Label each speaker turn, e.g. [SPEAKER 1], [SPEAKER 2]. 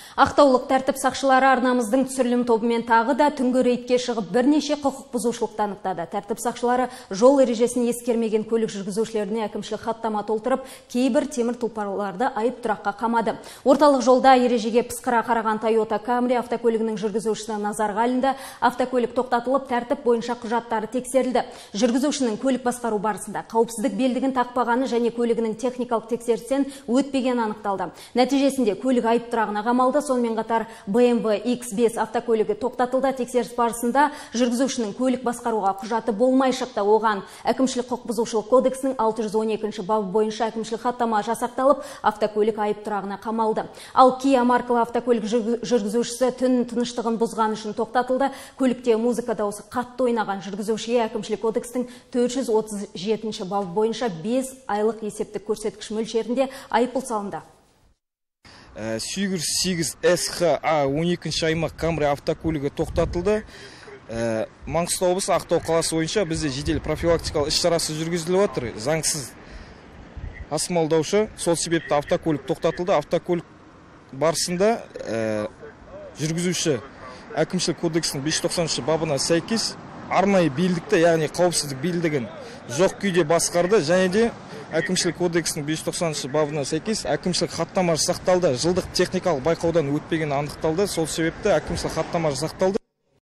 [SPEAKER 1] Ақтаулық тәртіп сақшылары арнамыздың түсірілім тобымен тағы да түнгі рейдке шығып бірнеше құқық бұзушылықты анықтады. Тәртіп сақшылары жол ережесін ескермеген көлік жүргізушілеріне әкімшілік хаттама толтырып, кейбір темір тұлпарларды айып тұраққа қамады. Орталық жолда ережеге пысқыра қараған Toyota Camry автокөлігінің жүргізушісі назарға алынды. Автокөлік тоқтатылып, тәртіп бойынша құжаттары тексерілді. Жүргізушінің көлік басқару барысында қауіпсіздік белдігін тақпағаны және көлігінің техникалық тексерістен өтпеген анықталды. Нәтижесінде көлік айып тұрағына қамалды. Сонымен қатар BMW X5 автокөлігі тоқтатылды. Тексеріс барысында жүргізушінің көлік басқаруға құжаты болмай шықты. Оған әкімшілік құқық бұзушылық кодексінің 612 бабы бойынша әкімшілік хаттама жасақталып, автокөлік айып тұрағына қамалды. Ал Kia маркалы автокөлік жүргізушісі түн тыныштығын бұзған үшін тоқтатылды. Көлікте музыка дауысы қатты ойнаған жүргізушіге әкімшілік кодекстің 437 бабы бойынша 5 айлық есептік көрсеткіш мөлшерінде айыппұл салынды.
[SPEAKER 2] 808 СХА 12 аймақ Camry автокөлігі тоқтатылды. Маңғыстау облысы Ақтау қаласы бойынша бізде жедел профилактикалық іс-шарасы жүргізіліп отыр. Заңсыз тасымалдаушы, сол себепті автокөлік тоқтатылды. Автокөлік барысында жүргізуші әкімшілік кодексінің 590 бабына сәйкес арнайы белдікті, яғни қауіпсіздік белдігін жоқ күйде басқарды, және де әкімшілік кодексінің 590 бабына сәйкес әкімшілік хаттама жасақталды. Жылдық техникалық байқаудан өтпеген анықталды. Сол себепті әкімшілік хаттама жасақталды.